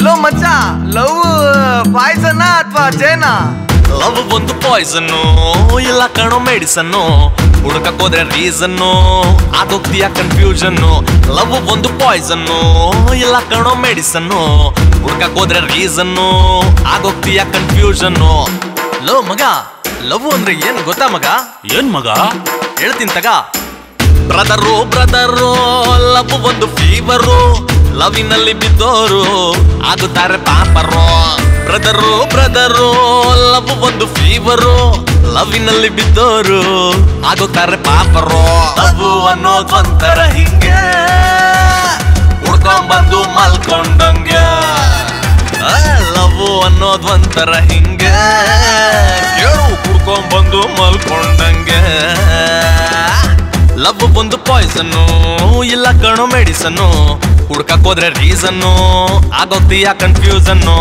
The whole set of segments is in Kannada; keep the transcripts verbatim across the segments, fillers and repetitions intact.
ಲೋ ಮಚ್ಚ, ಲವ್ ಪಾಯ್ಸನ್ ಅಥವಾ ಜೇನಾ? ಲವ್ ಒಂದು ಪಾಯ್ಸನ್ ಇಲ್ಲ ಕಣೋ ಮೆಡಿಸನ್. ಹುಡುಕಕ್ ಹೋದ್ರೆ ರೀಸನ್ ಆಗೋಗ್ತೀಯ ಕನ್ಫ್ಯೂಷನ್. ಲವ್ ಒಂದು ಪಾಯ್ಸನ್ ಇಲ್ಲ ಕಣೋ ಮೆಡಿಸನ್. ಹುಡುಕಕ್ ಹೋದ್ರೆ ರೀಸನ್ ಆಗೋಗ್ತೀಯ ಕನ್ಫ್ಯೂಷನ್. ಲೋ ಮಗ, ಲವ್ ಅಂದ್ರೆ ಏನು ಗೊತ್ತಾ ಮಗ? ಏನ್ ಮಗ? ಹೇಳ್ತೀನಿ ತಗ. ಬ್ರದರು ಬ್ರದರು ಲವ್ ಒಂದು ಫೀವರು. ಲವಿನಲ್ಲಿ ಬಿದ್ದೋರು ಆಗುತ್ತಾರೆ ಪಾಪರು. ಬ್ರದರು ಬ್ರದರು ಲವ್ ಒಂದು ಫೀವರು. ಲವಿನಲ್ಲಿ ಬಿದ್ದೋರು ಆಗುತ್ತಾರೆ ಪಾಪರು. ಲವ್ ಅನ್ನೋದು ಒಂಥರ ಹಿಂಗೆ ಹುಡ್ಕೊಂಡ್ಬಂದು ಮಲ್ಕೊಂಡಂಗೆ. ಲವ್ ಅನ್ನೋದು ಒಂಥರ ಹಿಂಗೆ ಕೇಳು ಹುಡ್ಕೊಂಡ್ಬಂದು ಮಲ್ಕೊಂಡಂಗೆ. ಲವ್ ಒಂದು ಪಾಯ್ಸನ್ನು ಇಲ್ಲ ಕಣೋ ಮೆಡಿಸನ್ನು. ಹುಡ್ಕಕ್ ಹೋದ್ರೆ ರೀಸನ್ನು ಆಗೋಗ್ತೀಯ ಕನ್ಫ್ಯೂಸನ್ನು.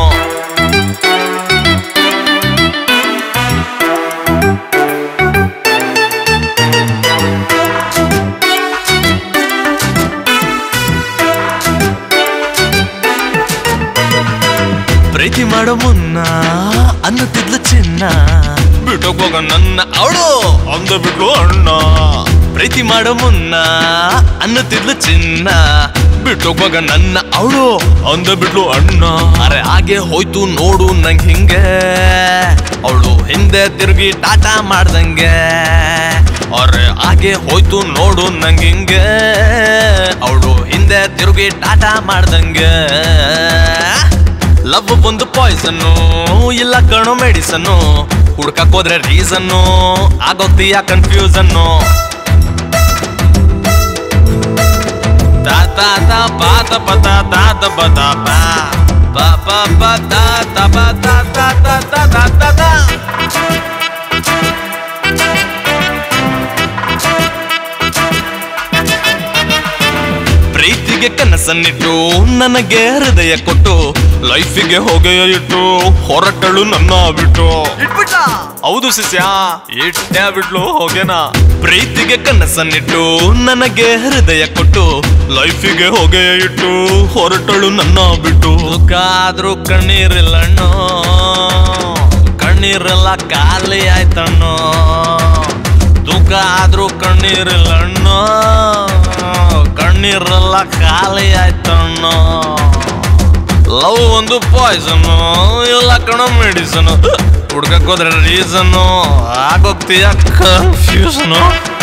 ಪ್ರೀತಿ ಮಾಡೋ ಮುನ್ನ ಅನ್ನುತ್ತಿದ್ಲು ಚಿನ್ನ. ಬಿಟ್ಟೋಗೋಗ ನನ್ನ ಅವಳು ಅಂದ ಬಿಟ್ಲು ಅಣ್ಣ. ಪ್ರೀತಿ ಮಾಡೋ ಮುನ್ನ ಅನ್ನುತ್ತಿದ್ಲು ಚಿನ್ನ. ಬಿಟ್ಟೋಗುವಾಗ ನನ್ನ ಅವಳು ಅಂದ ಬಿಟ್ಲು ಅಣ್ಣ. ಅರೆ ಹಾಗೆ ಹೋಯ್ತು ನೋಡು ನಂಗೆ ಹಿಂಗೆ. ಅವಳು ಹಿಂದೆ ತಿರುಗಿ ಟಾಟಾ ಮಾಡ್ದಂಗೆ. ಅರೆ ಹಾಗೆ ಹೋಯ್ತು ನೋಡು ನಂಗೆ ಹಿಂಗೆ. ಅವಳು ಹಿಂದೆ ತಿರುಗಿ ಟಾಟಾ ಮಾಡ್ದಂಗೆ. ಲವ್ ಒಂದು ಪಾಯ್ಸನ್ನು ಇಲ್ಲ ಕಣೋ ಮೆಡಿಸನ್ನು. ಹುಡ್ಕಕ್ ಹೋದ್ರೆ ರೀಸನ್ನು ಆಗೋಗ್ತೀಯ ಕನ್ಫ್ಯೂಸನ್ನು. ತಾತ ಪಾತ ಪತ ತಾತ ಪತ ಪಾ ಪಾ ಪಾ ಪಾ ತಾತ ಪತ ತಾತ ತಾತ ತಾತ. ಪ್ರೀತಿಗೆ ಕನಸನ್ನಿಟ್ಟು ನನಗೆ ಹೃದಯ ಕೊಟ್ಟು. ಲೈಫಿಗೆ ಹೊಗೆಯ ಇಟ್ಟು ಹೊರಟಳು ನನ್ನ ಬಿಟ್ಟು. ಇಟ್ಬಿಟ್ಟ? ಹೌದು ಶಿಷ್ಯ, ಇಟ್ಟೆ ಬಿಟ್ಲು ಹೊಗೆನ. ಪ್ರೀತಿಗೆ ಕನಸನ್ನಿಟ್ಟು ನನಗೆ ಹೃದಯ ಕೊಟ್ಟು. ಲೈಫಿಗೆ ಹೊಗೆಯ ಇಟ್ಟು ಹೊರಟಳು ನನ್ನ ಬಿಟ್ಟು. ದುಃಖ ಆದ್ರೂ ಕಣ್ಣೀರಿಲ್ಲಣ್ಣು, ಕಣ್ಣೀರೆಲ್ಲ ಖಾಲಿ ಆಯ್ತಣ್ಣು. ದುಃಖ ಆದ್ರೂ ಕಣ್ಣೀರಿಲ್ಲಣ್ಣು, ಕಣ್ಣೀರೆಲ್ಲ ಖಾಲಿ ಆಯ್ತಣ್ಣು. ಲವ್ ಒಂದು ಪಾಯ್ಸನ್ನು ಇಲ್ಲ ಕಣೋ ಮೆಡಿಸನ್. ಹುಡ್ಕಕ್ ಹೋದ್ರೆ ರೀಸನ್ನು ಆಗೋಗ್ತೀಯ ಕನ್ಫ್ಯೂಷನು.